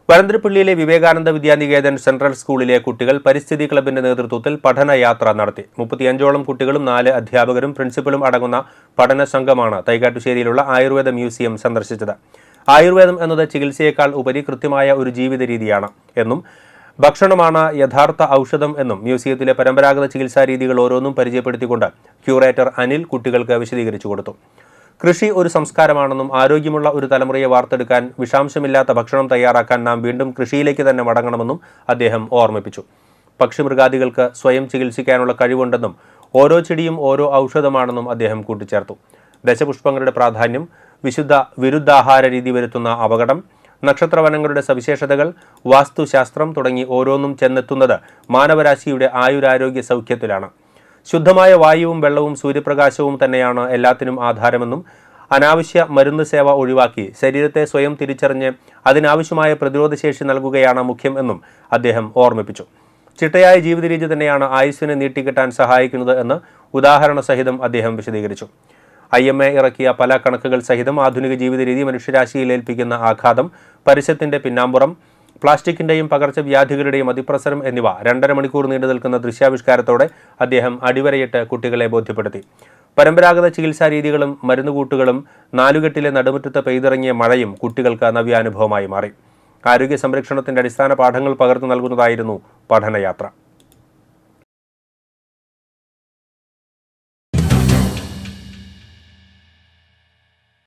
വരന്തരപ്പള്ളിയിലെ Vivekananda Vidya Niketan central സ്കൂളിലെ കുട്ടികൾ പരിസ്ഥിതി ക്ലബിന്റെ നേതൃത്വത്തിൽ പഠനയാത്ര നടത്തി. 35ഓളം കുട്ടികളും 4 അധ്യാപകരും പ്രിൻസിപ്പലും അടങ്ങുന്ന പഠന സംഘമാണ് തൈക്കാട്ടുശ്ശേരിയിലുള്ള ആയുർവേദ മ്യൂസിയം സന്ദർശിച്ചത്. ആയുർവേദം എന്നത് ചികിത്സയേക്കാൾ ഉപരി കൃത്യമായ ഒരു ജീവിത രീതിയാണ് എന്നും ഭക്ഷണമാണ് യഥാർത്ഥ ഔഷധം എന്നും മ്യൂസിയത്തിലെ പരമ്പരാഗത ചികിത്സാ രീതികൾ ഓരോന്നും പരിചയപ്പെടുത്തിക്കൊണ്ട് ക്യൂറേറ്റർ അനിൽ കുട്ടികൾക്ക് വിശദീകരിച്ചു കൊടുത്തു. കൃഷി ഒരു സംസ്കാരമാണെന്നും ആരോഗ്യമുള്ള ഒരു തലമുറയെ വാർത്തെടുക്കാൻ വിഷാംശമില്ലാത്ത ഭക്ഷണം തയ്യാറാക്കാൻ നാം വീണ്ടും കൃഷിയിലേക്ക് തന്നെ മടങ്ങണമെന്നും അദ്ദേഹം ഓർമ്മിപ്പിച്ചു. പക്ഷിമൃഗാദികൾക്ക് സ്വയം ചികിത്സിക്കാനുള്ള കഴിവുണ്ടെന്നും ഓരോ ചെടിയും ഓരോ ഔഷധമാണെന്നും അദ്ദേഹം കൂട്ടിച്ചേർത്തു. ദശപുഷ്പങ്ങളുടെ പ്രാധാന്യം, വിരുദ്ധാഹാര രീതി വരുത്തുന്ന അപകടം, നക്ഷത്രവനങ്ങളുടെ സവിശേഷതകൾ, വാസ്തുശാസ്ത്രം തുടങ്ങി ഓരോന്നും ചെന്നെത്തുന്നത് മാനവരാശിയുടെ ആയുരാരോഗ്യ സൗഖ്യത്തിലാണ്. ശുദ്ധമായ വായുവും വെള്ളവും സൂര്യപ്രകാശവും തന്നെയാണ് എല്ലാത്തിനും ആധാരമെന്നും അനാവശ്യ മരുന്ന് സേവ ഒഴിവാക്കി ശരീരത്തെ സ്വയം തിരിച്ചറിഞ്ഞ് അതിനാവശ്യമായ പ്രതിരോധശേഷി നൽകുകയാണ് മുഖ്യം എന്നും അദ്ദേഹം ഓർമ്മിപ്പിച്ചു. ചിട്ടയായ ജീവിത രീതി തന്നെയാണ് ആയുസ്സിനെ നീട്ടിക്കിട്ടാൻ സഹായിക്കുന്നത് എന്ന് ഉദാഹരണ സഹിതം അദ്ദേഹം വിശദീകരിച്ചു. IMA ഇറക്കിയ പല കണക്കുകൾ സഹിതം ആധുനിക ജീവിത രീതി മനുഷ്യരാശിയിൽ ഏൽപ്പിക്കുന്ന ആഘാതം, പരസ്യത്തിന്റെ പിന്നാമ്പുറം, പ്ലാസ്റ്റിക്കിന്റെയും പകർച്ചവ്യാധികളുടെയും അതിപ്രസരം എന്നിവ 2.5 മണിക്കൂർ നീണ്ടു നിൽക്കുന്ന ദൃശ്യാവിഷ്കാരത്തോടെ അദ്ദേഹം അടിവരയിട്ട് കുട്ടികളെ ബോധ്യപ്പെടുത്തി. പരമ്പരാഗത ചികിത്സാ രീതികളും മരുന്നുകൂട്ടുകളും, നാലുകെട്ടിലെ നടുമുറ്റത്ത് പെയ്തിറങ്ങിയ മഴയും കുട്ടികൾക്ക് നവ്യാനുഭവമായി മാറി. ആരോഗ്യ സംരക്ഷണത്തിന്റെ അടിസ്ഥാന പാഠങ്ങൾ പകർന്നു നൽകുന്നതായിരുന്നു പഠനയാത്ര.